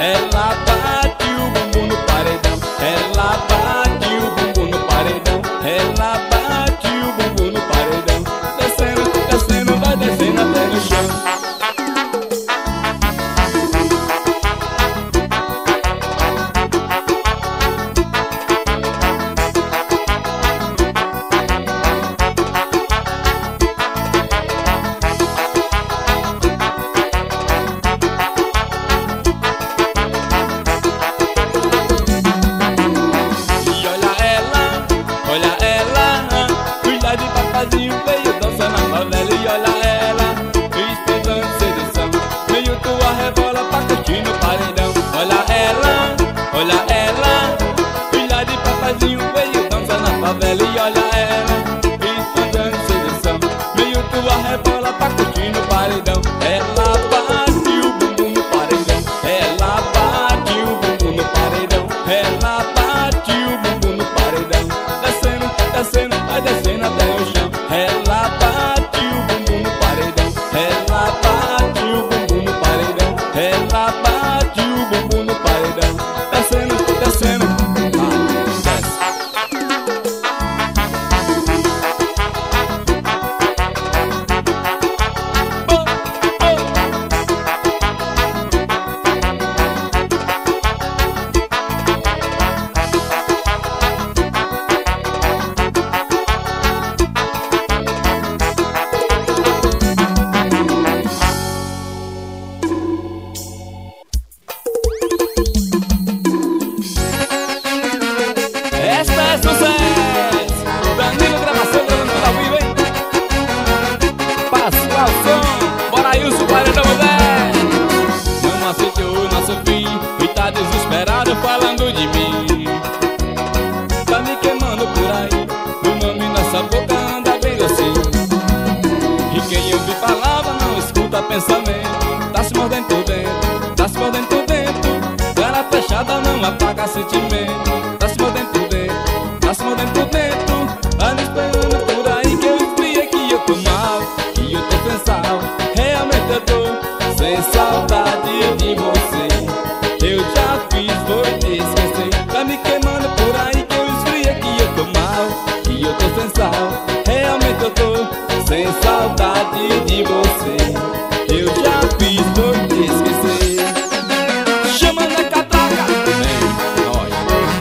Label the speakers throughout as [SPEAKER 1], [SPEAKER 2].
[SPEAKER 1] ela bate o bumbum no paredão, ela bate o bumbum no paredão, ela bate o bumbum no paredão. Descendo, descendo, vai descendo até no chão. Veio dançar na favela e olha ela, estudando sedução. Meio tua rebola pra curtir no paredão. Olha ela, filha de papazinho veio dançar na favela e olha ela, estudando sedução. Meio tua rebola pra curtir no paredão. Ela bate o bumbum no paredão, ela bate o bumbum no paredão, ela bate o bumbum no paredão. Descendo, descendo, vai descendo até o chão. Ela bate o bumbum no paredão, ela bate o bumbum no paredão, ela bate o bumbum no paredão. Descendo, descendo, desce. Esta é sucesso! Danilo gravação, gravando tudo ao vivo, hein? Pascoal Som, bora aí o paredão, Zé! Não aceitou nosso fim e tá desesperado falando de mim. Tá me queimando por aí, o nome nessa boca anda bem assim. E quem ouve palavra não escuta pensamento. Tá se mordendo por dentro, tá se mordendo por dentro. Cara fechada não apaga sentimento. Tá se mordendo por dentro, tá se mordendo por dentro. Anda esperando por aí que eu esfriei, que eu tô mal, que eu tô sem sal. Realmente eu tô sem saudade de você. Eu já fiz, foi te esquecer. Tá me queimando por aí que eu esfriei, que eu tô mal, que eu tô sem sal. Realmente eu tô sem saudade de você. Eu já fiz, foi te esquecer. Chama na catraca, vem, nós.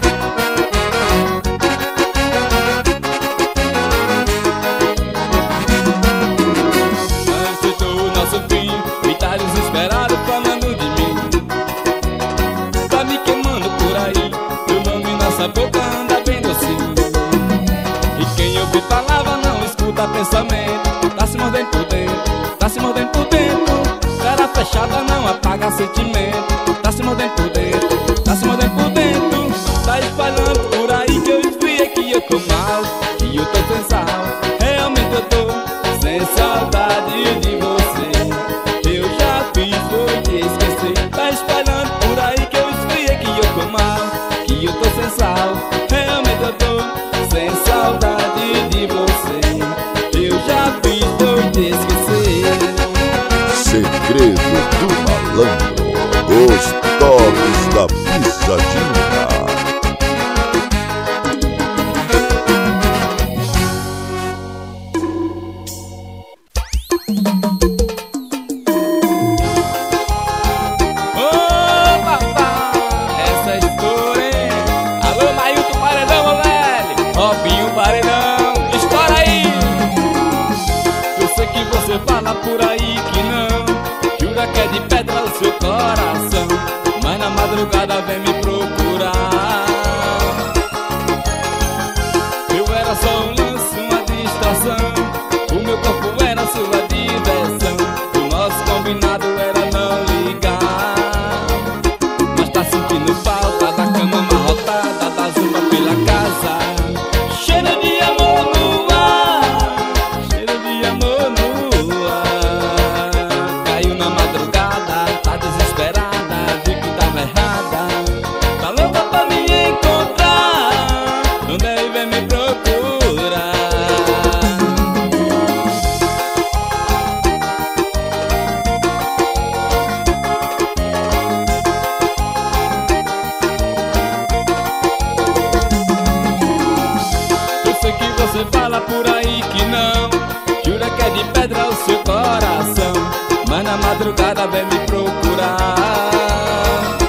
[SPEAKER 1] Aceitou o nosso fim e tá desesperado falando de mim. Tá me queimando por aí, teu nome nessa boca anda bem docinho. E quem ouve palavra não escuta pensamento. Tá se mordendo por dentro, tá se mordendo por dentro. Cara fechada não apaga sentimento. Tá se mordendo por dentro, tá se mordendo por dentro. Tá espalhando por aí que eu esfriei, que eu tô mal, que eu tô sem sal. Realmente eu tô sem saudade de você. Eu já fiz, foi te esquecer. Tá espalhando por aí que eu esfriei, que eu tô mal, que eu tô sem sal. Realmente eu tô sem saudade de você. Eu já fiz, foi te esquecer.
[SPEAKER 2] Segredo do Malandro, os toques da pisadinha.
[SPEAKER 1] Ô papai, essa história, hein? Alô Mailton Paredão, velho, Robinho Paredão, estoura aí. Eu sei que você fala por aí que não, jura que é de pedra o seu coração, mas na madrugada vem me procurar. Eu era só um lance, uma distração, o meu corpo era sua diversão. O nosso combinado era não ligar, mas tá sentindo falta da cama amarrotada, da zumba pela casa. Cheiro de amor no ar, cheiro de amor no ar. Caiu na madrugada, tá desesperada, vi que tava errada. Tá fala por aí que não, jura que é de pedra o seu coração, mas na madrugada vem me procurar.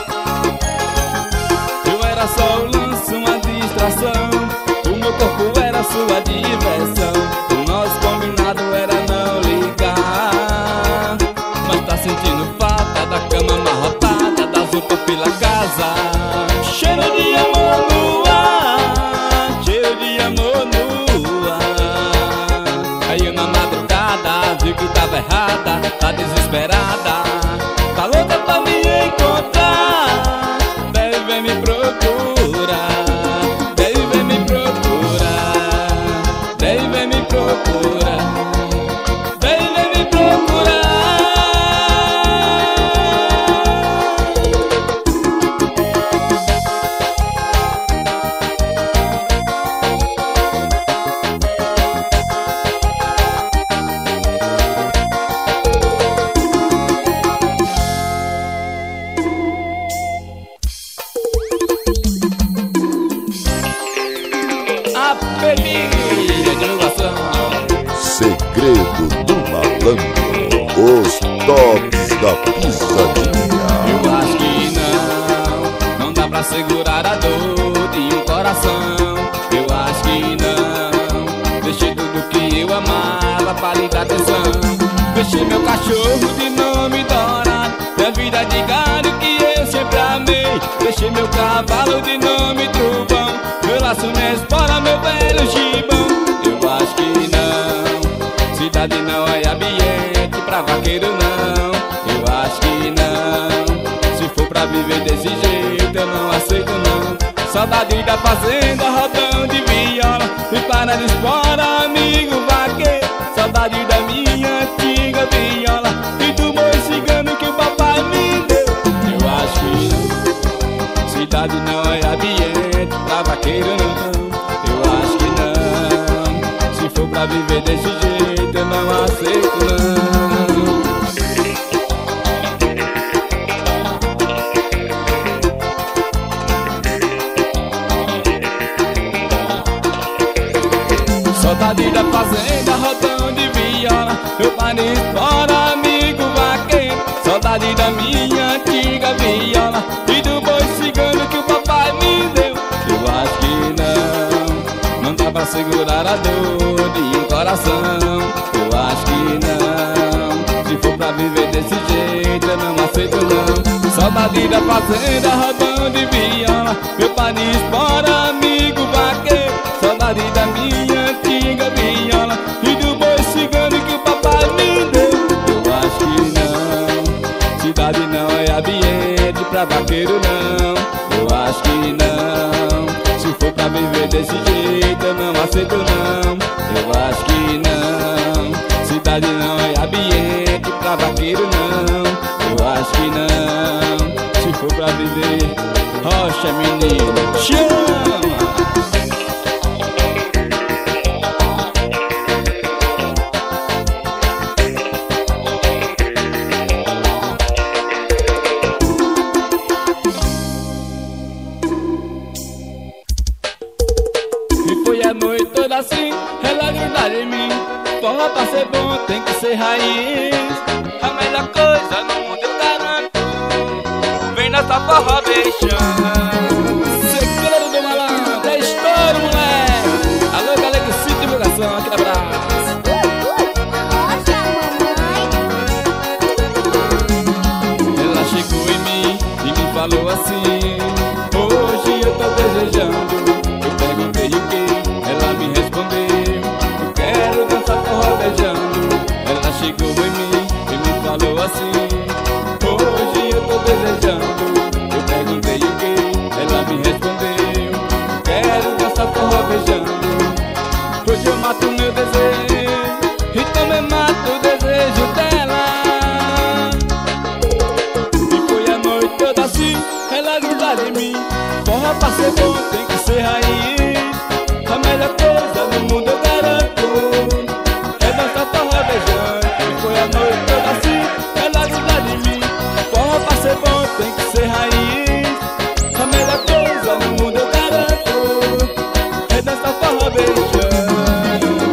[SPEAKER 1] Eu era só o lance, uma distração, o meu corpo era sua diversão, o nosso combinado era não ligar. Mas tá sentindo falta da cama amarrotada, das roupas pela casa, cheiro de amor no ar, cheiro de amor no ar. Aí eu na madrugada viu que tava errada, tá desesperada, tá louca pra me encontrar. Deve vem me procurar, deve vem me procurar, deve vem me procurar, deve vem me procurar. A peninha de ilustração.
[SPEAKER 2] Segredo do Malandro, os toques da pisadinha.
[SPEAKER 1] Eu acho que não dá pra segurar a dor de um coração. Eu acho que não, deixei tudo que eu amava pra lhe dar atenção. Deixei meu cachorro de nome dourado, minha vida de gado que eu sempre amei. Deixei meu cavalo de nome trovão, meu laço, minha espora, meu velho gibão. Eu acho que não, cidade não é ambiente pra vaqueiro não. Eu acho que não, se for pra viver desse jeito eu não aceito não. Saudade da fazenda, rodão de viola, e para de espora, amigo vaqueiro. Saudade da minha antiga viola e do boi cigano que o papai me deu. Eu acho que não, cidade não é ambiente pra vaqueiro não. Eu acho que não, se for pra viver desse jeito eu não aceito não. Saudade da fazenda, rodão de viola, meu pai nem explora, amigo vaqueiro. Saudade da minha antiga viola e do boi cigano que o papai me deu. Eu acho que não dá pra segurar a dor de um coração. Eu acho que não, se for pra viver desse jeito eu não aceito não. Saudade da fazenda, rodão de viola, meu pai nem explora, amigo vaqueiro. Saudade da minha antiga viola e do boi cigano que o papai me deu. Eu acho que não, cidade não é ambiente pra vaqueiro não. Eu acho que não, se for pra viver desse jeito eu não aceito não. Eu acho que não, cidade não é ambiente pra vaqueiro não. Eu acho que não, se for pra viver, rocha menino, chama! A noite toda assim, ela grudar em mim. Forró pra ser bom tem que ser raiz. A melhor coisa no mundo eu garanto, vem nessa forró beijando. Segredo do Malandro, é estouro, moleque. Alô, galera do Sítio Divulgação, aquele abraço. Ela chegou em mim e me falou assim: hoje eu tô desejando. Eu perguntei o que, ela me respondeu: eu quero dançar forró beijando. Ela chegou em mim e me falou assim: hoje eu tô desejando. Eu perguntei o que, ela me respondeu: eu quero dançar forró beijando. Hoje eu mato meu desejo e também mato o desejo dela. E foi a noite toda assim, ela grudada em mim. Forró pra ser bom tem que ser raiz. A melhor coisa no mundo eu garanto, é dançar forró beijando. E foi a noite toda assim, ela grudada em mim. Forró pra ser bom tem que ser raiz. A melhor coisa no mundo eu garanto, é dançar forró beijando.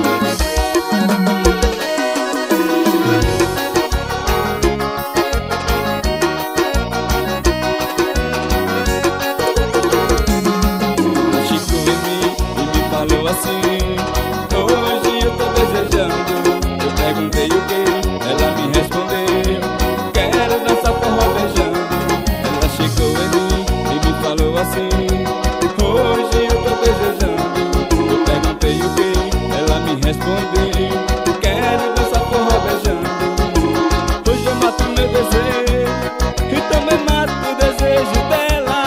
[SPEAKER 1] respondi: quero dançar forró beijando. Hoje eu mato meu desejo e também mato o desejo dela.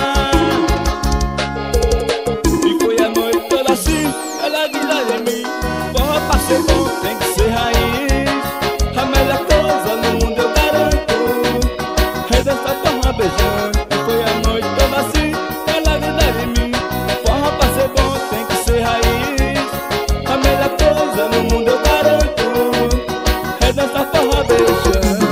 [SPEAKER 1] E foi a noite toda assim, ela diz de mim: forró pra ser bom tem que ser raiz. A melhor coisa no mundo eu garanto é dançar forró beijando. E foi a noite toda assim, ela diz de mim: forró pra ser bom tem que ser raiz. A melhor coisa no mundo eu garanto é dançar forró beijando.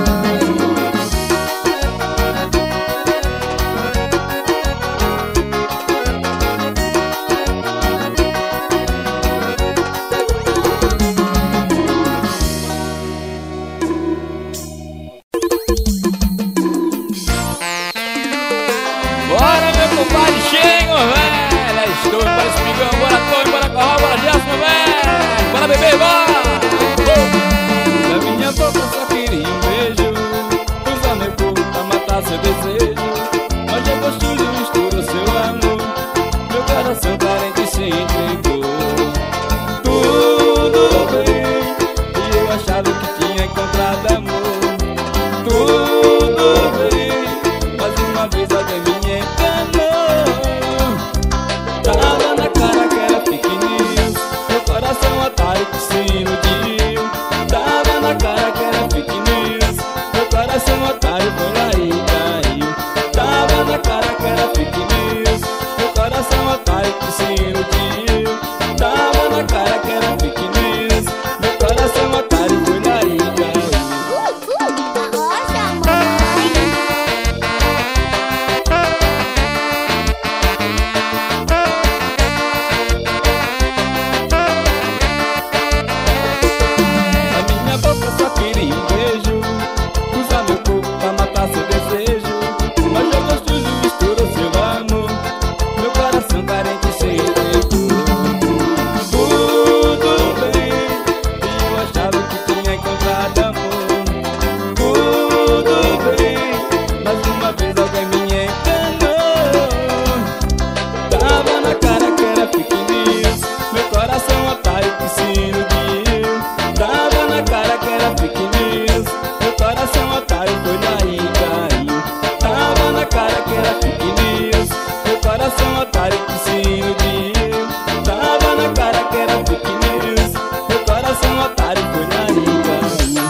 [SPEAKER 1] Bora, meu compadre, chega, velho. É estouro para espigão, bora Tony, bora Corral, bora Jéssica, velho. Bora beber, bora. Da minha boca só queria um beijo, usar meu corpo pra matar seu desejo. Mas é gostoso, mistura seu amor, meu coração carente se entregou. Tudo bem, e eu achava que tinha encontrado amor. Tudo bem, mas uma vez alguém me enganou. Tava na cara que era fake news, meu coração otário que se iludiu. Tava na cara que era fake news, meu coração otário foi lá e caiu. Tava na cara que era fake news, meu coração otário que se iludiu. Tava na cara que era fake news, meu coração otário foi lá e caiu. Só queria um beijo, usar meu corpo pra matar seu desejo. Mas eu gostoso mistura seu amor, meu coração carente se entregou. Tudo bem, e eu achava que tinha encontrado amor. Tudo bem, mas uma vez alguém me enganou. Tava na cara que era fake news, meu coração otário que se iludiu. Tava na cara que era fake news, meu coração otário foi lá e caiu. Tava na cara que era fake news, meu coração otário que se iludiu. Tava na cara que era fake news, meu coração otário foi lá e caiu.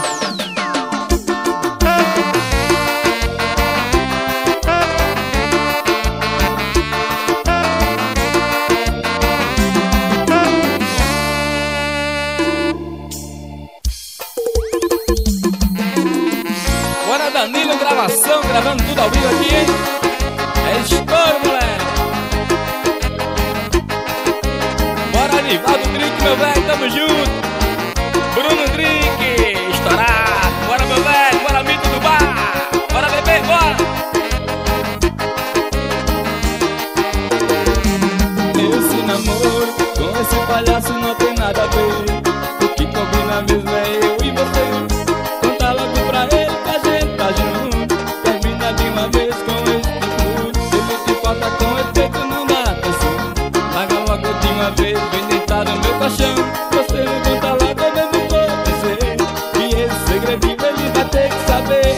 [SPEAKER 1] Bora Danilo, gravação, gravando tudo ao vivo aqui, hein? É estouro, moleque. Bora Nivaldo Drink, meu velho, tamo junto. Bruno Drink, estourado. Bora, meu velho, bora Mito do Bar. Bora beber, bora. Esse namoro com esse palhaço não tem nada a ver. O que combina mesmo é eu e você. Conta logo pra ele que a gente tá junto. Termina de uma vez com esse tipo. Ele te falta com efeito, não dá atenção. Larga logo de uma vez, vem deitar no meu caixão. Você não conta logo, eu mesmo vou dizer. E esse segredinho ele vai ter que saber.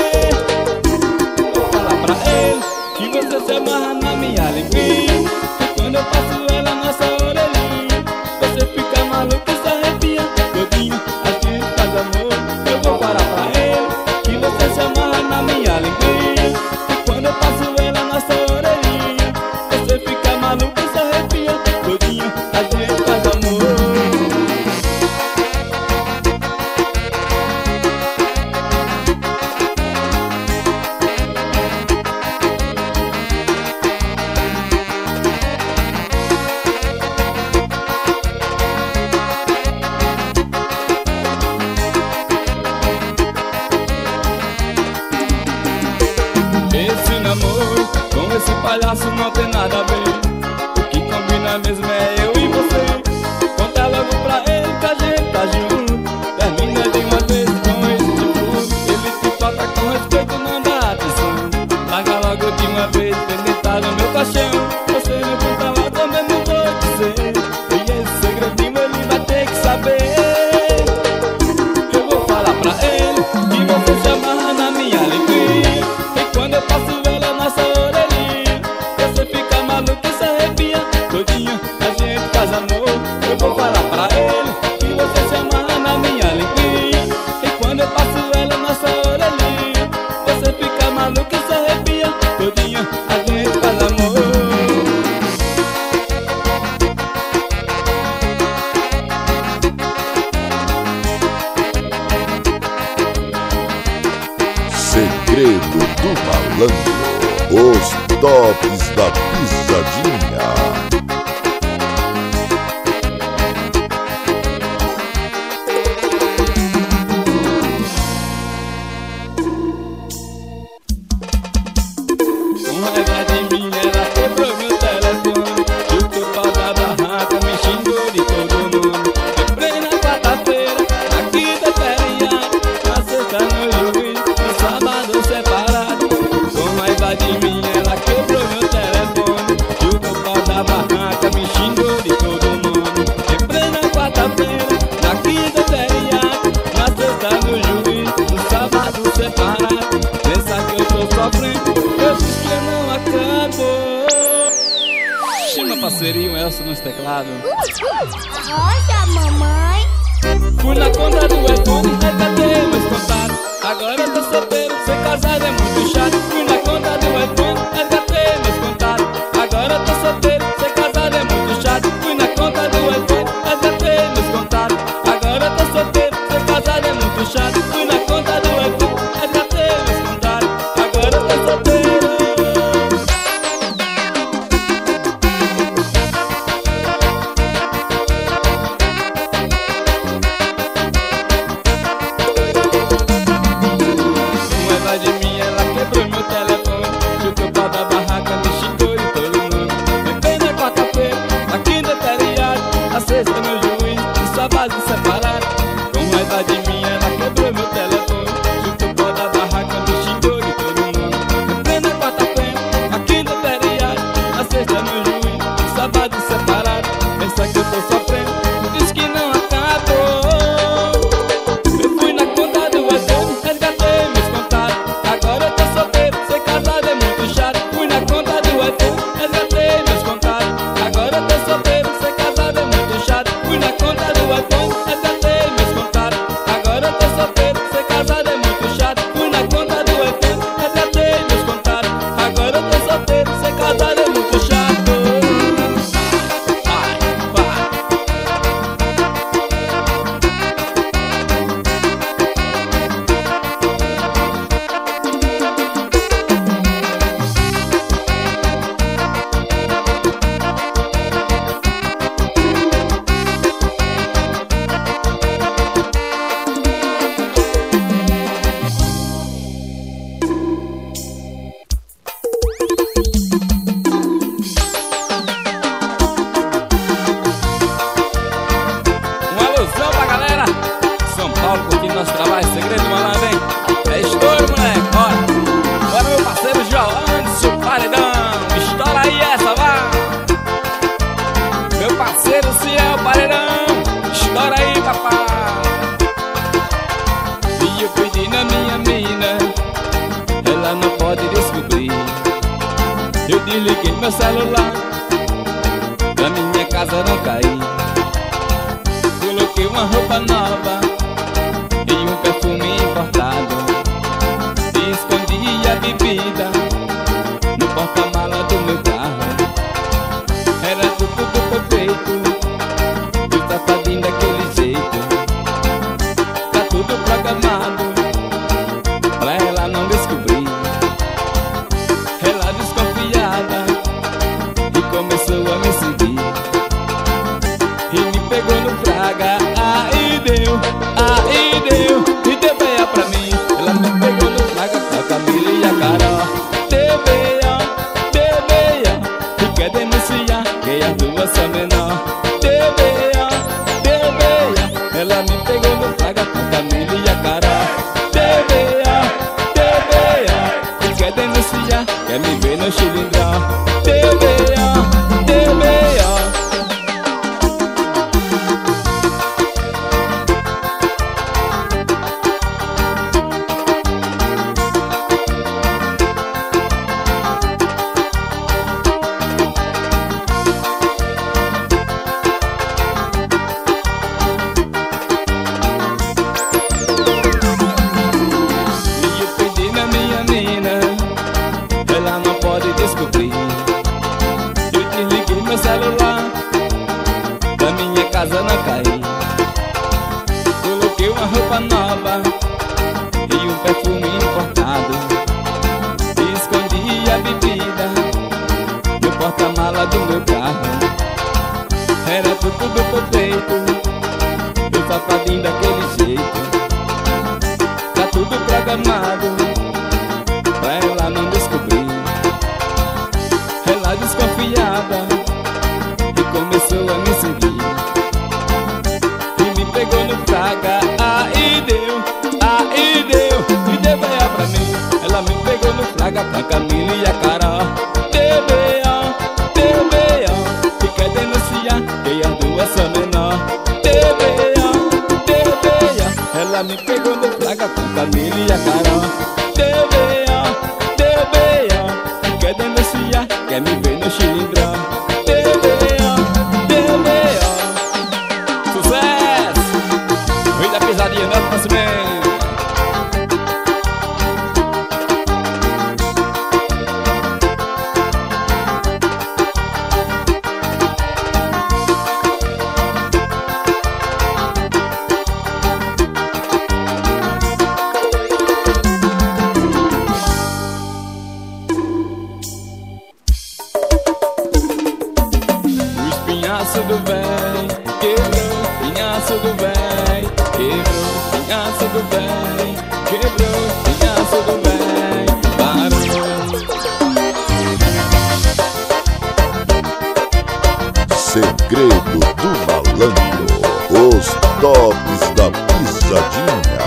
[SPEAKER 1] Vou falar pra ele que você se amarra na minha linguinha. E quando eu passo ela na sua orelhinha, você fica maluco e se arrepia todinho. A gente faz amor. Eu vou falar pra ele que você se amarra na minha linguinha. E quando eu passo ela na sua orelhinha, você fica maluco e se arrepia todinho. A gente faz amor. Esse namoro com esse palhaço não tem nada a ver. O que combina mesmo é eu e você. Conta logo pra ele que a gente tá junto. Termina de uma vez com esse tipo. Ele te falta com respeito, não dá atenção. Larga logo de uma vez, vem deitar no meu caixão. Você não conta logo, eu mesmo vou dizer. E esse segredinho ele vai ter que saber.
[SPEAKER 2] Os tops da pisadinha.
[SPEAKER 1] Com raiva de mim, ela quebrou meu telefone. E o pessoal da barraca me xingou de todo nome. Quebrei na quarta-feira, na quinta feriado, na sexta no juiz, no sábado separado. Com raiva de mim, ela quebrou meu telefone. E o pessoal da barraca me xingou de todo nome. Quebrei na quarta-feira, na quinta feriado, na sexta no juiz, no sábado separado. Pensa que eu tô sofrendo, eu fiz que não acabou. Chama parceirinho Elcio nos teclados.
[SPEAKER 3] Rocha, mamãe.
[SPEAKER 1] Fui na conta do iPhone, resgatei meus contatos. Agora eu tô solteiro, ser casado é muito chato. Fui na conta do iPhone, resgatei meus contatos. Agora eu tô solteiro, ser casado é muito chato. Fui na conta do iPhone, resgatei meus contatos. Agora eu tô solteiro, ser casado é muito chato. Fui na conta do iPhone, resgatei meus contatos. Agora eu tô solteiro. De mim, ela quebrou meu telefone. E o pessoal da barraca me xingou de todo nome. Entrei na quarta-feira, na quinta feriado, na sexta no juiz, no sábado separado. Com raiva de mim, ela quebrou meu telefone. E o pessoal da barraca me xingou de todo nome. Entrei na quarta-feira, na quinta feriado, na sexta no juiz, no sábado separado. Pensa que eu tô sofrendo, diz que não acabou. Eu fui na conta do iPhone, resgatei meus contatos. Agora eu tô solteiro, ser casado é muito chato. Fui na conta do iPhone, resgatei meus contatos. Agora eu tô solteiro, ser casado é muito chato. Fui na conta do iPhone, resgatei meus contatos. Agora eu tô solteiro, ser casado é muito chato. Fui na conta do iPhone, resgatei meus contatos. Agora eu tô solteiro, ser casado é muito chato. Vai. Uma alusão pra galera São Paulo, curtindo nosso trabalho. Segredo malandro, hein? É estouro, moleque, bora. Bora, meu parceiro Joandes, o paredão. Estoura aí essa, vai. Meu parceiro Ciel, paredão. Estoura aí, papai. E eu pedi na minha mina, ela não pode descobrir. Eu desliguei meu celular, pra minha casa não cair. Coloquei uma roupa nova e um perfume importado. E escondi a bebida no porta-mala do meu carro. Era tudo perfeito, e safadinho daquele jeito. Tá tudo programado pra ela não descobrir. Ela desconfiada e começou a me seguir. E me pegou no fraga, aí deu, e deu beia pra mim. Ela me pegou no fraga com a Camila e a Carol. Deu beia, e quer denunciar que as duas são menor. Deu beia, ela me pegou no fraga com a Camila e a Carol. Deu beia, e quer denunciar, quer me ver no chilindrão. Deu beia. casa não cair. Coloquei uma roupa nova e um perfume importado, e escondi a bebida porta-mala do meu carro. Era tudo perfeito, eu safadinho daquele jeito. Tá tudo programado pra ela não descobrir. Ela desconfiada e começou a me seguir. E me pegou no fraga, aí deu B.A. pra mim. Ela me pegou no fraga pra Camila e a Carol. Deu B.A. E quer denunciar que as duas são menor. Deu B.A. Ela me pegou no fraga com Camila e a Carol. Deu B.A. E quer denunciar, quer me ver no chilindrão. Deu B.A. Sucesso! Vem da pisadinha, não faço bem. Pinhaço do véi, quebrou, pinhaço do véi, quebrou, pinhaço do véi, quebrou, pinhaço do véi, parou.
[SPEAKER 2] Segredo do Malandro, os tops da pisadinha.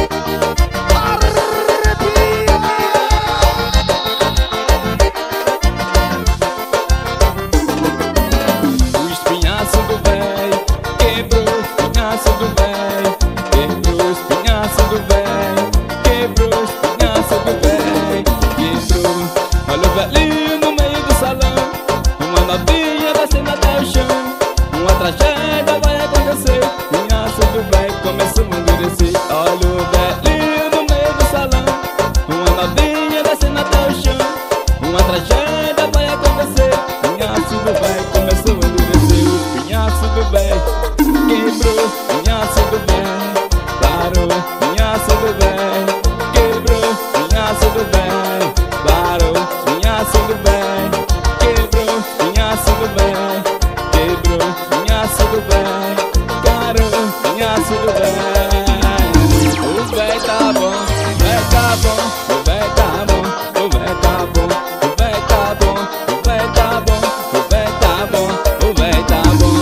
[SPEAKER 1] Olha o velhinho no meio do salão, uma novinha descendo até o chão. Uma tragédia vai acontecer, pinhaço do véi começou a endurecer. Olha o velhinho no meio do salão, uma novinha descendo até o chão. Uma tragédia vai acontecer, pinhaço do véi começou a endurecer. O pinhaço do véi quebrou, pinhaço do véi parou, pinhaço do véi quebrou, pinhaço do véi parou. Pinhaço do véi quebrou, pinhaço do véi quebrou, pinhaço do véi parou, pinhaço do véi. O véi tá bom, o véi tá bom, o véi tá bom, o véi tá bom, o véi tá bom, o véi tá bom, o véi tá bom, o véi tá bom.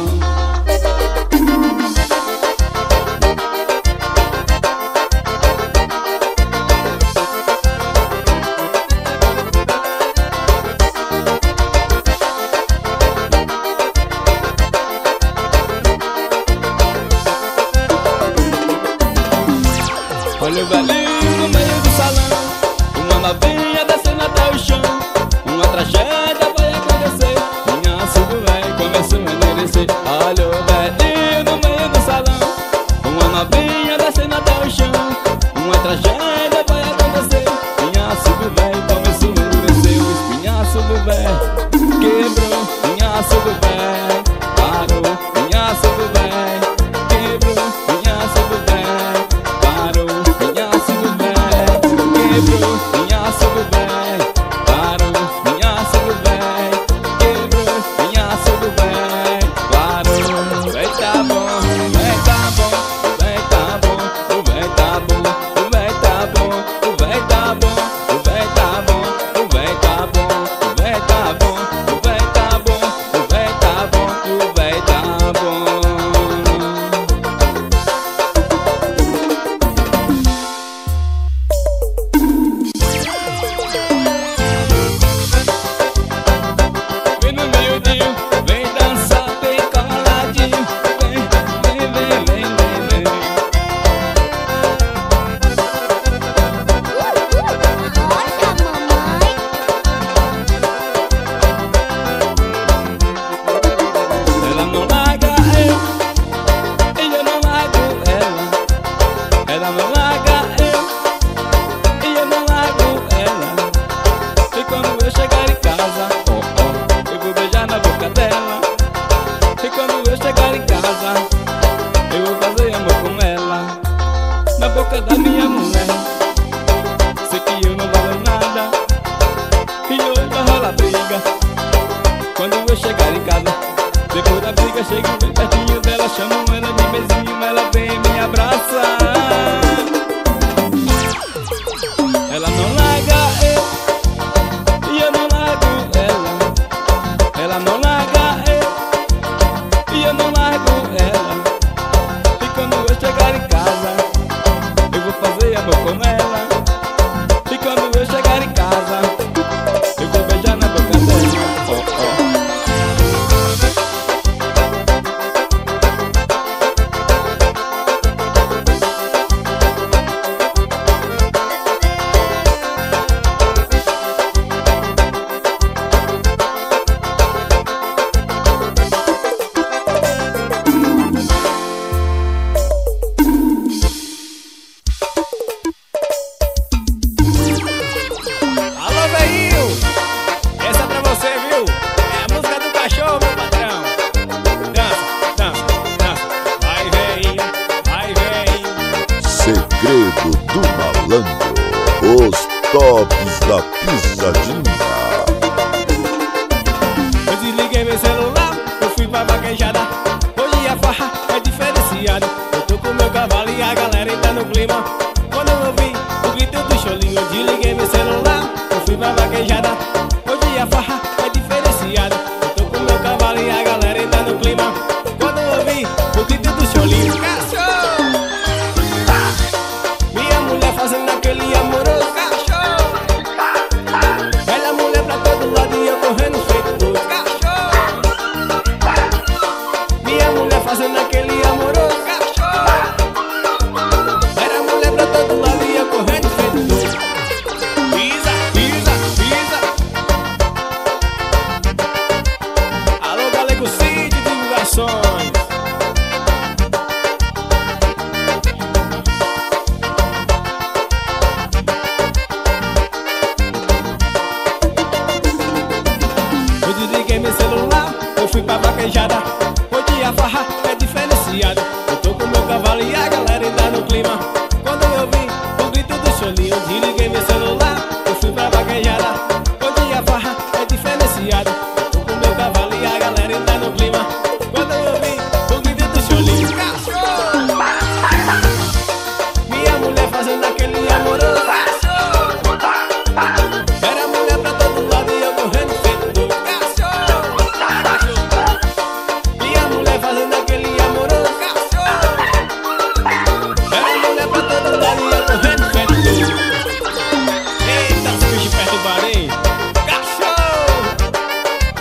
[SPEAKER 1] Olha o velhinho no meio do salão, uma novinha descendo até o chão. Uma tragédia vai acontecer, pinhaço do véi começou a endurecer. Olha o velhinho no meio do salão, uma novinha descendo até o chão. Uma tragédia vai acontecer, pinhaço do véi começou a endurecer. O espinhaço do véi quebrou, pinhaço do véi parou, pinhaço do véi quebrou, pinhaço do véi parou. Pinhaço do véi quebrou, pinhaço do véi parou, pinhaço do véi quebrou, pinhaço do véi parou. O véi tá bom, o véi tá bom, o véi tá bom, o véi tá bom, o véi tá bom, o véi tá bom, o véi tá bom, o véi tá bom, o véi tá bom, o véi tá bom, o véi tá bom, o véi tá bom. Vem no miudinho, vem dançar, vem coladinho. Vem, vem, vem, vem, vem, vem.
[SPEAKER 3] Rocha, mamãe.
[SPEAKER 1] Ela não larga eu, e eu não largo ela. Ela não larga eu, e eu não largo ela. E quando eu chegar em casa, oh, oh, eu vou beijar na boca dela. E quando eu chegar em casa, eu vou fazer amor com ela, na boca da minha mulher. Sei que eu não valo nada, e hoje vai rolar briga. Quando eu chegar em casa, depois da briga, chego bem pertinho dela, chamo ela de beijinho, ela vem e me abraça. Ela não larga eu, e eu não largo ela. Ela não larga eu, e eu não largo ela. E quando eu chegar em casa, eu vou fazer amor com ela. E quando eu chegar em casa, eu vou beijar na boca dela. Oh, oh. Alô, velhinho, essa é pra você, viu? É a música do cachorro, meu patrão. Dança, dança, dança. Vai, velhinho, vai, velhinho.
[SPEAKER 2] Segredo do Malandro, os tops da pisadinha.
[SPEAKER 1] Eu desliguei meu celular, eu fui pra vaquejada. Hoje a farra é diferenciada. Eu tô com meu cavalo e a galera ainda no clima. Quando eu vi o grito do cholinho, eu desliguei meu celular, eu fui pra vaquejada. Hoje a farra é diferenciada. Eu tô com meu cavalo e a galera ainda no clima. Quando eu vi o grito do cholinho, cachorro! Minha mulher fazendo aquele amoroso, cachorro! Ela mulher pra todo lado e eu correndo feito doido, cachorro! Minha mulher fazendo aquele amoroso, cachorro! Era mulher pra todo lado e eu correndo feito doido. Pisa, pisa, pisa. Alô, Galego Cid, divulgações. Eu desliguei meu celular, eu fui pra vaquejada. Hoje a farra é diferenciada. Eu tô com meu cavalo e a galera ainda no clima. Quando eu vi o grito do cholinho, eu desliguei meu celular, eu fui pra vaquejada. Hoje a farra é diferenciada. Eu tô com meu cavalo e a galera ainda no clima. Quando eu vi o grito do cholinho, cachorro! Minha mulher fazendo aquele amoroso, cachorro! Era mulher pra todo lado e eu correndo feito doido, cachorro! Minha mulher fazendo aquele amoroso, cachorro! Era mulher pra todo lado e eu correndo feito doido. Eita, os bichos perturbaram, hein? Cachorro!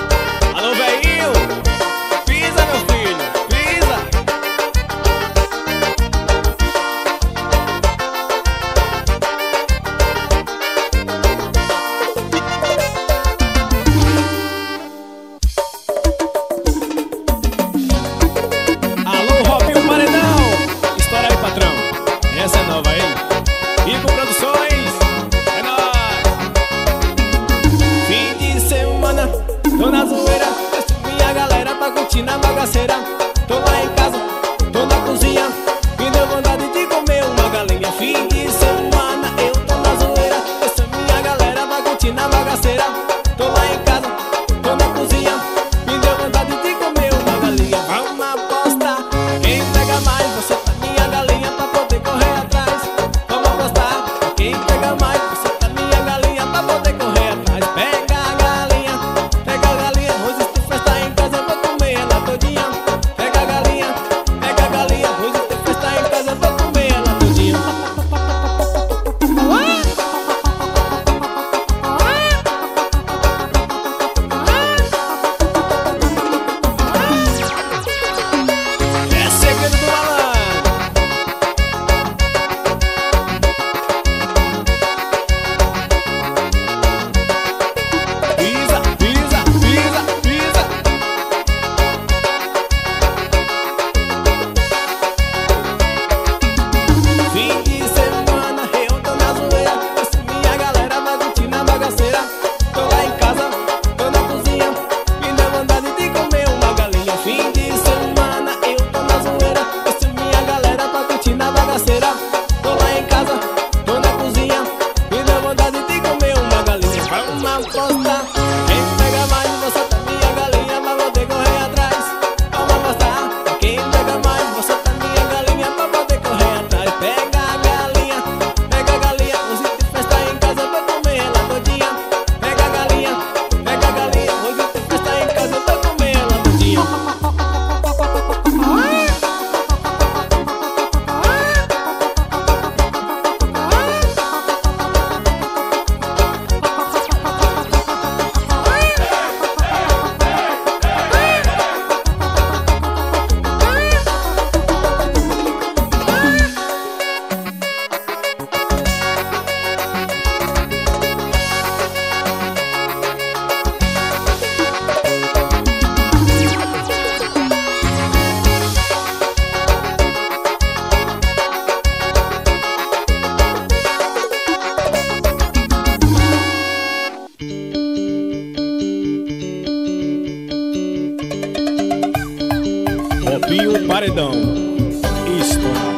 [SPEAKER 4] Robinho Paredão. Estourado.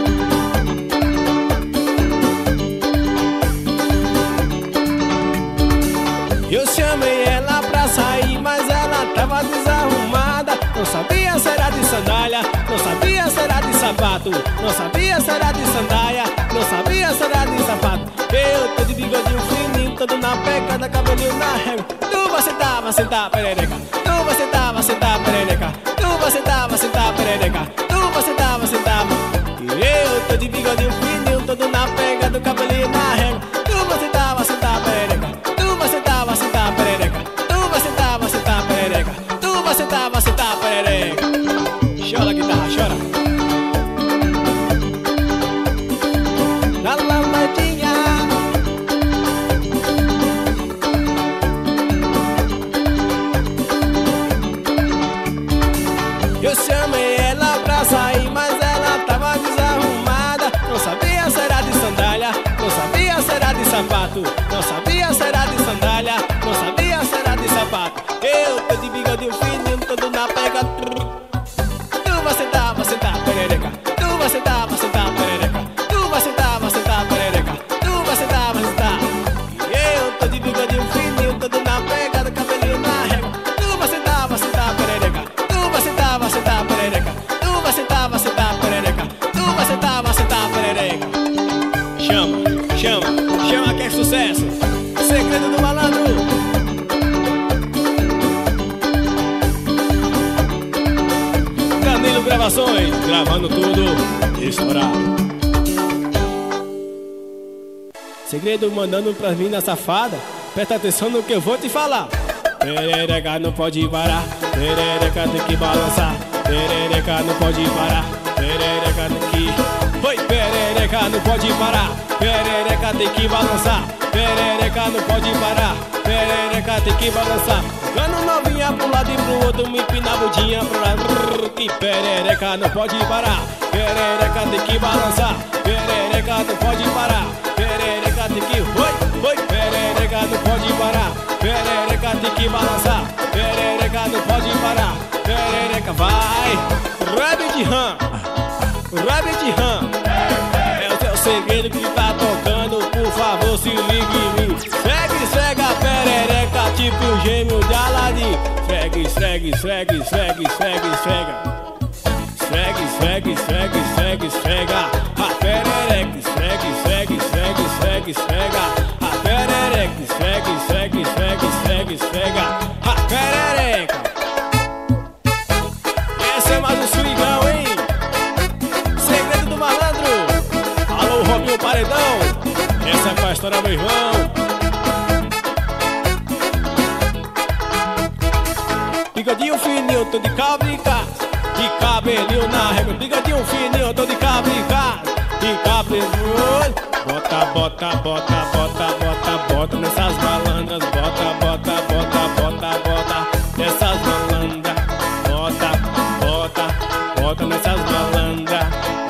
[SPEAKER 4] Eu chamei ela pra sair, mas ela tava desarrumada. Não sabia se era de sandália, não sabia se era de sapato, não sabia se era de sandália, não sabia se era de sapato. Eu tô de bigodinho fininho, todo na pegada, cabelinho na régua. Tu vai sentar, perereca. Tu vai sentar, perereca. Tu vai sentar, perereca. Tu vai sentar. Eu tô de bigodinho fininho, todo na pegada, cabelinho na régua. Tu vai sentar, perereca. Tu vai sentar, perereca. Tu vai sentar, perereca. Tu vai sentar, perereca. Chora, guitarra, chora. Na lamadinha. Eu chamei ela pra sair, mas ela tava desarrumada. Não sabia se era de sandália, não sabia se era de sapato, não sabia se era de sandália, não sabia se era de sapato. Eu tô de bigodinho fininho, todo na pega. Tu vai sentar, perereca. Tu vai sentar, perereca. Tu vai sentar, perereca. Tu vai sentar. Eu tô de bigodinho fininho, todo na pegada, cabelinho na régua. Tu vai sentar, perereca. Tu vai sentar, perereca. Tu vai sentar, perereca. Tu vai sentar, perereca. Chama que é sucesso. Segredo do Malandro. Danilo Gravações, gravando tudo estourado. Segredo mandando pras minas safada. Presta atenção no que eu vou te falar. Perereca não pode parar, perereca tem que balançar. Perereca não pode parar, perereca tem que... Oi, perereca não pode parar, perereca tem que balançar. Perereca não pode parar, perereca tem que balançar. Jogando novinha pro lado e pro outro, me empina a budinha pro lado. Que perereca não pode parar, perereca tem que balançar. Perereca não pode parar, perereca tem que... Oi, perereca não pode parar, perereca tem que balançar. Perereca não pode parar, perereca vai. Rabbit Ram, é o teu segredo que tá tocando, por favor se ligue em mim. Esfrega a perereca tipo o gêmeo de Aladim. Esfrega. Esfrega a perereca. Esfrega a perereca. Esfrega a perereca. Esse é mais um swingão, hein? Segredo do Malandro. Alô, Robinho Paredão. Essa é pra estourar, meu irmão. Bigodinho fininho, tô de cabricas, de cabelinho na régua. Bigodinho fininho, tô de cabricas, de cabelinho. Bota nessas malandras. Bota nessas malandras. Bota nessas malandras.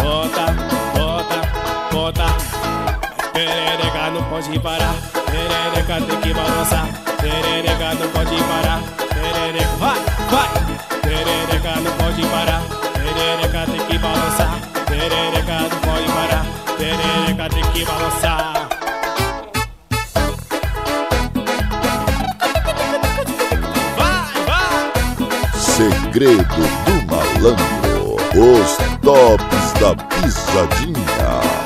[SPEAKER 4] Bota. Perereca não pode parar, perereca tem que balançar. Perereca não pode parar, perereca vai. Perereca não pode parar, perereca tem que balançar. Perereca não pode parar, perereca tem que balançar. Vai.
[SPEAKER 2] Segredo do Malandro, os tops da pisadinha.